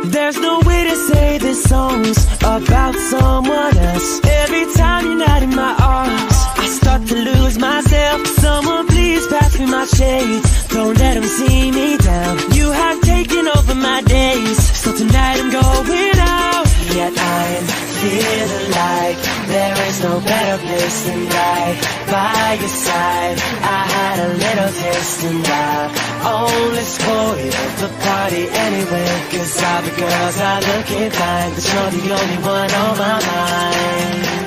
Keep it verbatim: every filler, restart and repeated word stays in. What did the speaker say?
There's no way to say this song's about someone else. Every time you're not in my arms, I start to lose myself. Someone please pass me my shades, don't let them see me down. You have taken over my days, so tonight I'm going out. Yet I'm feeling like there is no better place than right by your side. I had a little taste and I only spoiled the party anyway, cause all the girls are looking fine, but you're the only one on my mind.